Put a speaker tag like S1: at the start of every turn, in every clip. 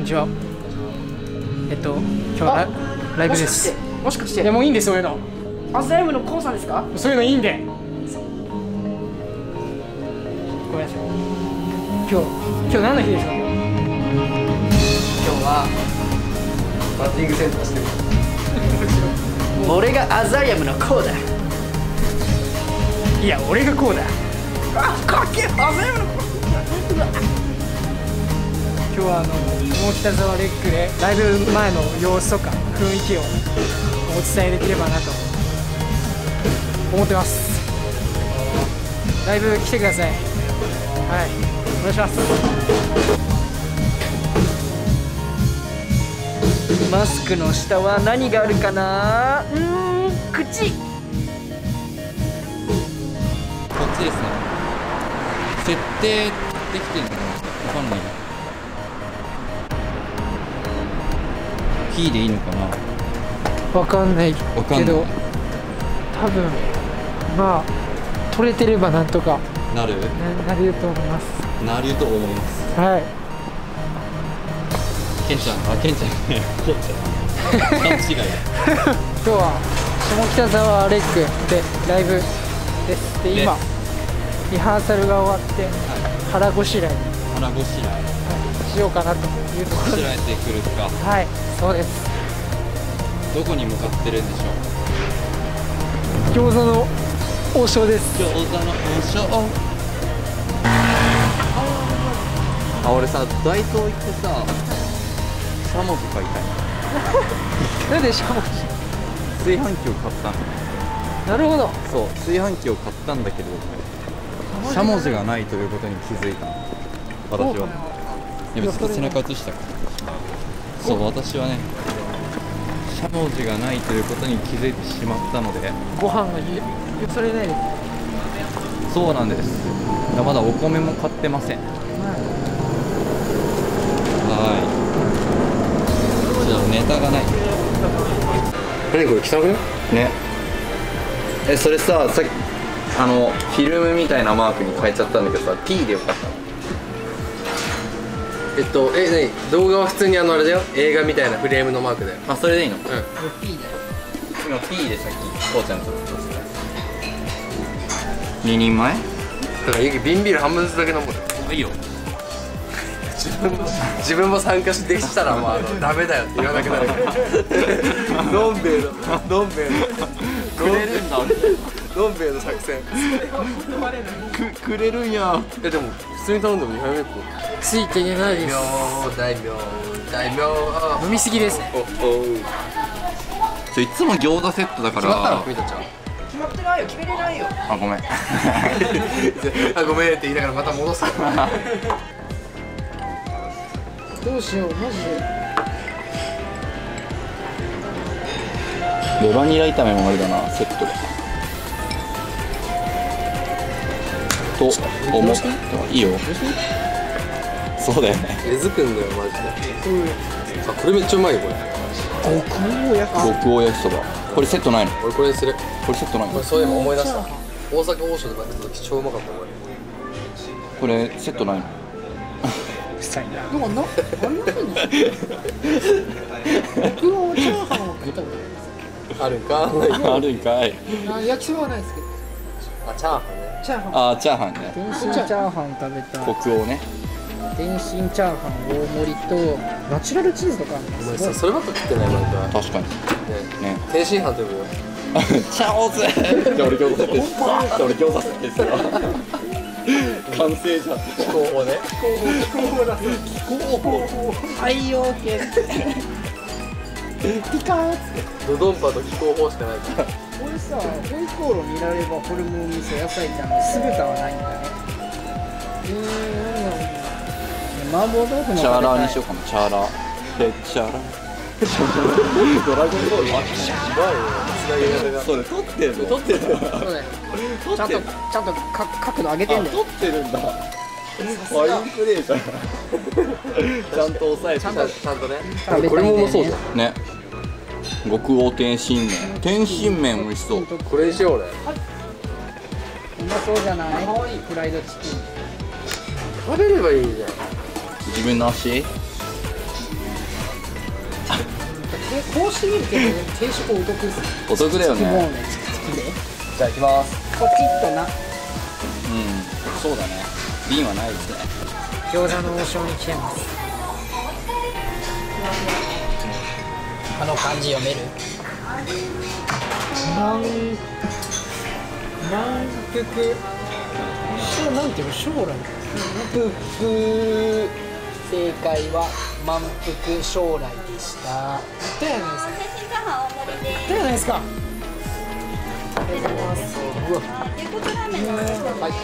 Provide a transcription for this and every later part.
S1: ちは。今日はライブです。
S2: もしかして。
S1: いや、もういいんです、そういうの。
S2: アズライブのコウさんですか？
S1: そういうのいいんで。ごめんなさい。今日何の日ですか？今日
S2: はバッティングセンターしてる。俺がアザリアムのコウだ。
S1: いや、俺がこうだ。
S2: あ、かっけえ、アザリアムのコウ。
S1: 今日は下北沢レックでライブ前の様子とか雰囲気をお伝えできればなと思ってます。ライブ来てください。はい、お願いします。
S2: マスクの下は何があるかな？口。
S3: こっちですね。設定できてるのかわかんない。P でいいのかな。
S1: わかんないけど、多分まあ取れてればなんとか
S3: なる
S1: と思います。
S3: なると思います。
S1: はい。
S3: ケンちゃん、ケンちゃんね、ケンちゃん。勘違い。
S1: 今日は下北沢レックでライブです。で、今リハーサルが終わって、腹ごしらえしようかなというところで。
S3: こしらえてくるとか。
S1: はい、そうです。
S3: どこに向かってるんでしょう。
S1: 餃子の王将です。
S3: 餃子の王将。あ、俺さ、ダイソー行ってさ、しゃもじ買いたい。
S1: なんでしゃもじ？
S3: 炊飯器を買ったの。
S1: なるほど。
S3: そう、炊飯器を買ったんだけど、しゃもじがないということに気づいたの。私は。いや、別に背中映したから。そう、私はね、しゃもじがないということに気づいてしまったので。
S1: ご飯がよそれないです。
S3: そうなんです。まだお米も買ってません。はい。ちょっとネタがない。
S2: 何これ汚くない？
S3: ね。それさ、さっきフィルムみたいなマークに変えちゃったんだけどさ、P でよかったの？
S2: 何？動画は普通にあれだよ。映画みたいなフレームのマークだよ。
S3: あ、それでいいの？うん。
S1: P だよ。
S3: 今 P でさっきこうちゃんと2人前？
S2: だからゆき瓶ビール半分ずつだけ飲む。
S3: いいよ。
S2: 自分も参加してしたらダメだよって言わなくなるから。のんべえのくれるんだ。のんべえの作戦。
S3: くれるんや。
S2: でも普通に頼んでも2杯目こう。
S1: ついていけないです。
S2: 大名
S1: 飲みすぎです。
S3: いつも餃子セットだから。
S2: 決まったの？君たちは決まってないよ。決めれないよ。
S3: あ、ごめん。
S2: あ、ごめんって言いながらまた戻すから。
S1: どうしよう、マジで。
S3: レバニラ炒めもあれだな、セットで。と思っていいよ。そうだよね。
S2: えずくんだよマジで。あ、これめっちゃうまいよこれ。
S1: 極
S3: 王焼きそば。これセットないの？
S2: 俺これにする。
S3: これセットないの？
S2: これそういえば思い出した。大阪王将で買った時超うまかったこれ。
S3: これセットないの？
S1: したいな。でもあんなの？僕はチャーハンを食ったこと
S2: あるんか？
S3: あるんかい。
S1: 焼きそばはないですけど。
S2: あ、チャーハンね。
S1: チャーハン。
S3: あ、チャーハンね。
S1: 天津チャーハン食べた。
S3: 北欧ね。
S1: 天津チャーハン大盛りとナチュラルチーズとかあるんです。
S2: お前さ、そればっか食ってないなんか。
S3: 確かに。ね。
S2: 天津飯食べよう。
S3: チャオズ。じゃあ俺餃子セットです。俺餃子セットですよ。完成じゃん。
S2: 気候法ね。気候法だ。気候法。
S1: 太陽系。ピカーッつって。
S2: ドドンパと気候法しかないから。
S1: これさ、ホイコーロー見らればホルモン味噌野菜ちゃんの酢豚はないんだね。麻婆豆腐の。
S3: チャーラーにしようかな。チャーラー。で、チャーラー。ドラゴンボール。違うよ。
S2: それ撮ってるの？撮ってる。
S1: そうだよ。ちゃんと角度上げてんだよ。
S3: 撮ってるんだ。ファインプレーじゃん。ちゃんと抑えて。
S2: ちゃんとね。
S1: これもうまそうじゃん。
S3: ね。極王天津麺。天津麺美味しそう。
S2: これにしよう俺。
S1: うまそうじゃない？フライドチキン。
S2: 食べればいいじゃん。
S3: 自分の足。
S1: こうしてみるけど定食お得ですね。
S3: お得だよね。
S4: もうね
S2: じゃあ行きます。
S4: ポチッとな。
S3: うん、そうだね。瓶はないですね。
S1: 餃子の王将に来てます。
S4: あの漢字読める？
S1: 満腹、なんていうの、将来
S4: 満腹。正解は満腹将来でした。
S1: じゃないですか。
S5: 天津チャーハン大盛りで
S1: じゃないですか。
S5: 牛骨ラーメンのおすすめ
S4: はい。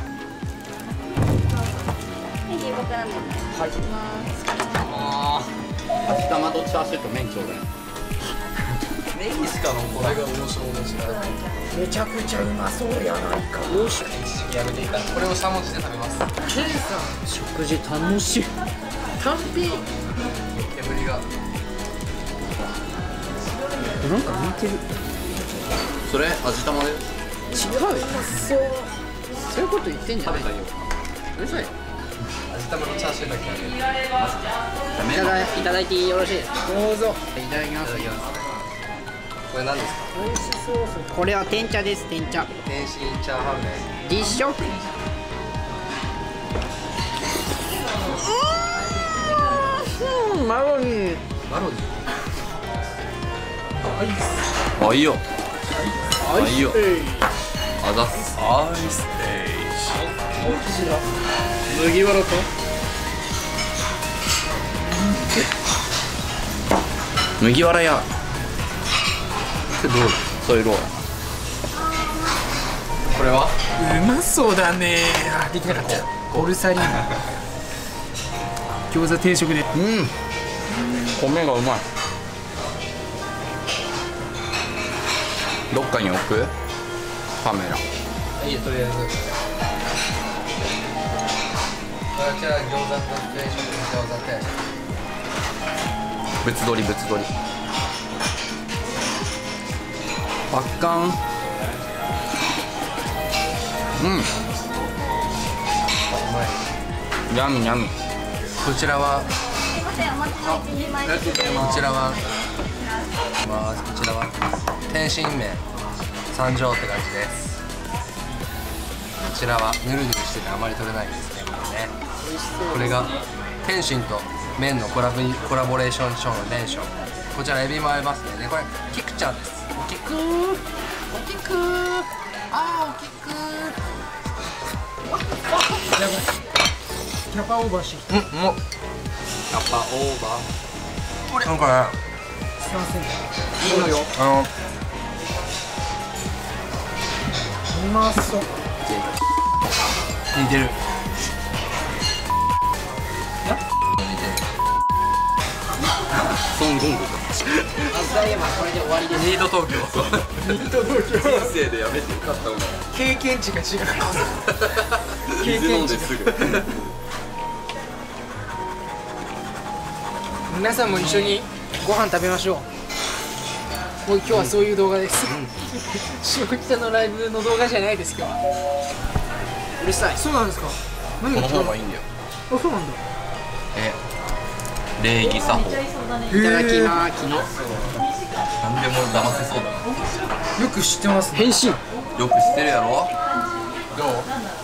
S5: 牛骨ラーメンお願いします。
S3: 味玉とチャーシューと麺ちょうだい。
S2: ネギしかのこれが王将の知らない。
S1: めちゃくちゃうまそうやないか。
S2: 王将やめていいから。これをしゃもじで食べます。
S1: ケンさん、食事楽しい。単品。
S2: 煙が。
S1: なんか似てる。
S3: それ味玉だよ。
S1: 違うよ。そういうこと言ってんじゃない。
S3: 食べたいよ。
S1: うるさい。
S2: 味玉のチャーシューだけあげる。
S4: いただいてよろしいですか？
S1: どうぞ。
S4: いただきます。
S2: これ何ですか？
S1: 美味しそうそれ。
S4: これは天茶です。天茶。
S2: 天津チャーハン麺。
S4: 実食。マロニー。
S2: マロニ
S3: あ、いいよ。あ、いいよ。あざっす。
S2: アイス
S1: 麦わらと。
S3: 麦わら屋。
S2: どう？
S3: そういうロー
S2: これは？
S1: うまそうだね。あ、できなかった。ボルサリーノ。餃子定食で。
S3: 米がうまい。どっかに置く？カメラ。
S2: いいよ、とりあえず。こちら餃子と定食、餃子定食。
S3: 物撮り物撮り。パッカン。
S2: うまい。
S3: ニャミニャミ。
S2: こちらは、
S5: すいません、お待ちの一人前です。
S2: こちらは、こちらは天津麺三条って感じです。こちらはぬるぬるしててあまり取れないですね。これね。これが天津と麺のコラボレーションショーの伝承。こちらエビもありますね。でこれキクちゃんです。おきくー、おきくー、あーおきくー。
S1: キャパオーバーしてきた。
S2: もうキャパオーバー。これなんかね、
S1: すいません。
S2: う
S1: まそう。
S2: 似てる。
S3: ソンゴングか。
S4: これで終わりです。
S2: ニート東京。
S3: 人生でやめてよかったもん。
S1: 経験値が違う。経
S3: 水飲
S1: 験値が。
S3: んですぐ。
S1: 皆さんも一緒にご飯食べましょう。もう今日はそういう動画です。下北のライブの動画じゃないです今日は。
S4: うるさい。
S1: そうなんですか。何
S3: この
S1: が違う？
S3: 方がいいんだよ。
S1: あ、そうなんだ。
S3: 礼儀作法。
S4: いただきます。
S3: なんでも騙せそうだな。
S1: よく知ってますね。
S4: 返信。
S3: よく知ってるやろ。
S2: どう？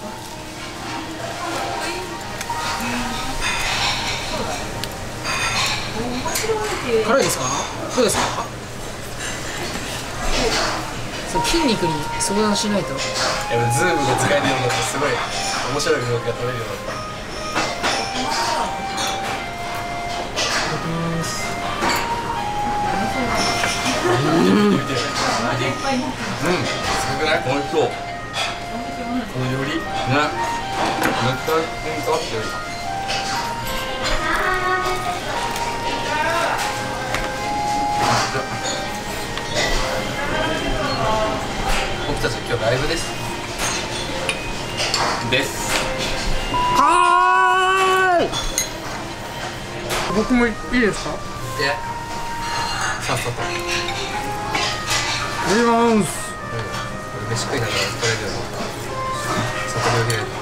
S1: 辛いですか？どうですか？そう筋肉に相談しないと。
S2: ズームが使えるようになってすごい面白い動画が撮れるようになった。すごくない？
S3: おいしそう。
S2: このより
S3: ね。めっちゃ本当合ってる。
S2: 僕たち今日ライブです。
S3: です。
S1: はーい。僕もいいですか？
S2: で、さっさと、
S1: やります。
S2: 飯食いながら撮れるようになった。外におげる。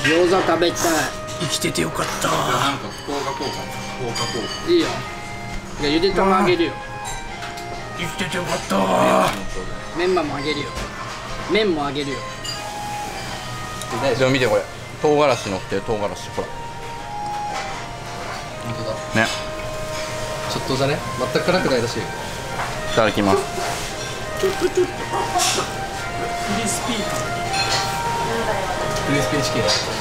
S4: 餃子食べたい。生きててよかった。
S3: なんか福岡効果
S4: いいよ。いや、ゆで卵あげるよ。
S1: 生きててよかった
S4: メンマもあげるよ。麺もあげるよ。
S3: でも見てこれ唐辛子乗ってる唐辛子ほら
S2: 本当だ。
S3: ね。
S2: ちょっとじゃね、全く辛くないらしいよ。
S3: いただきます。
S4: ちょっと
S1: クリスピー
S2: クリスピーチキン。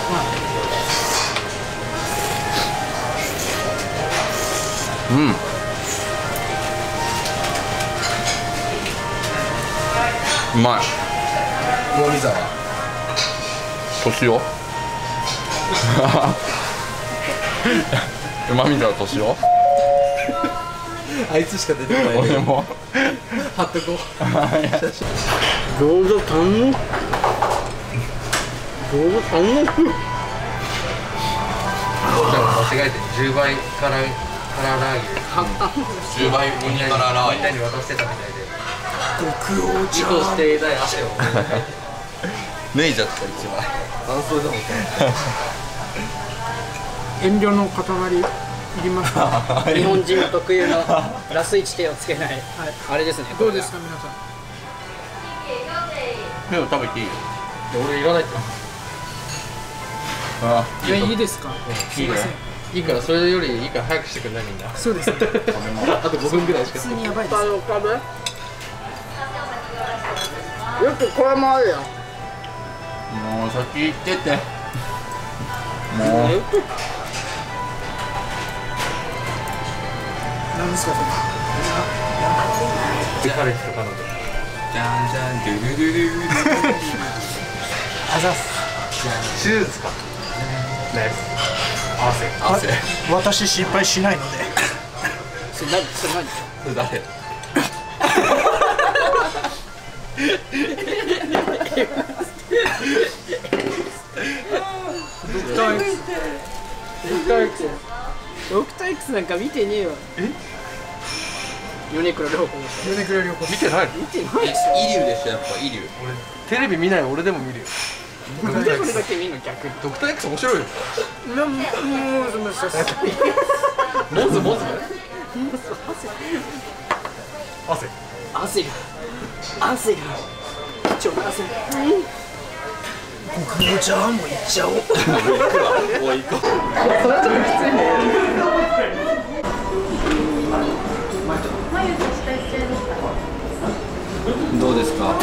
S3: うまい。
S2: 魚見沢。
S3: 年をうまみだ年を
S2: あいつしか出てこない。
S3: 俺も
S2: 貼っとこう。
S4: 餃子足んの？餃子足んの？
S2: 間違えて10倍辛ラー油
S3: 10倍ウニからラー
S2: みんなに渡してたみたいで、
S1: 極王
S2: 意図していない汗を
S3: 脱いじゃった一枚。
S2: 感想でも
S1: 遠慮の塊いりますか
S4: 日本人の特有のラス1手をつけない、あれですね。
S1: どうですか皆さん。
S3: でも食べていいよ。
S2: 俺いらないって。
S3: あ
S1: いやいいですか。すいません。
S2: いいから、それよりいいから早くしてくんないみんな。
S1: そうですね。
S2: あと5分ぐらいしか。
S1: 普通にやばいです。
S4: よくこれもあるよ。
S3: もう先行ってって。もう
S1: 何ですかそれ。
S2: 彼氏と彼女。
S3: じゃんじゃんドゥルルルルル
S1: あざす。
S2: シューズか。ナイス。汗。
S1: 私失敗しないので。
S4: それ何？
S3: それ誰？
S4: ドクター X なんか見てねえわ。米倉涼子の人。
S1: 米倉涼子。
S2: 見てないの？
S4: 見てない。
S3: イリュウでしょやっぱイリュウ。
S2: テレビ見ない俺でも見るよ。
S4: なんでこれだけ見んの逆に。
S2: ドクター X 面白いよ。
S1: もう
S2: モズモズ。汗。
S4: 汗が貴重な汗。
S1: 極王チャーハンもいっちゃおう。
S3: もう行こう。どうですか？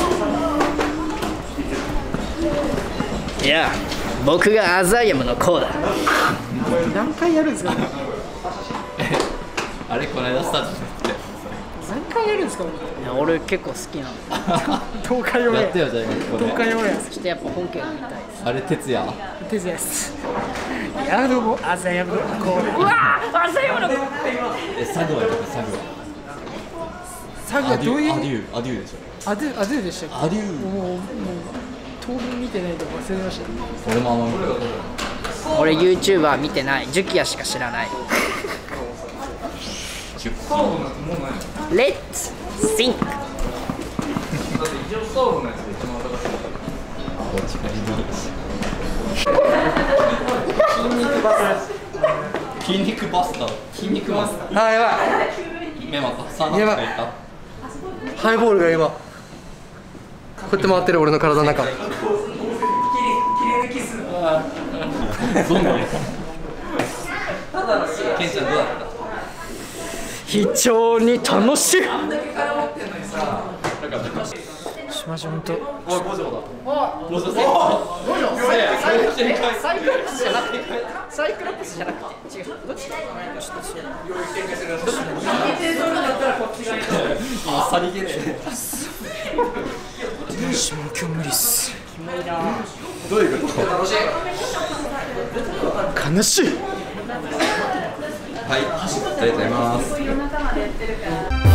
S4: いや、僕がアザイアムの子だ。
S1: 何回やるんですか。
S3: あれこの間スタートして
S1: 何回やるんですか。
S4: いや、俺結構好きなの。
S1: 東海オンエア。
S3: やってよじゃあ今ここで
S1: 東海オンエア。
S4: ちょっとやっぱ本家が見たいです。
S3: あれ哲也
S1: 手伝いです。いやどうもアザヤムのこう。うわアザヤムの子。
S3: サグワやったサグワ
S1: サグはどういう
S3: アデューでしょ
S1: アドゥでしたっけ。
S3: アデュー
S1: もう当分見てないと忘れました。
S3: 俺もあんま見てない
S4: 俺 YouTuber 見てない。ジュキヤしか知らない。レッツシンク。
S3: 筋肉バスター
S2: あーやばい。
S3: 目また3
S2: やばい
S3: 回いった
S2: ハイボールが今こうやって回ってる俺の体の中。
S3: どんどんケンちゃんどうだった？
S4: 非常に楽しい。
S1: しまし本当。
S4: サイクロプスじゃなくて違う。どっち？
S3: さりげね
S1: しも今日無理っす。
S3: どういうこと？
S1: 悲しい。
S3: はい、ありがとうございます。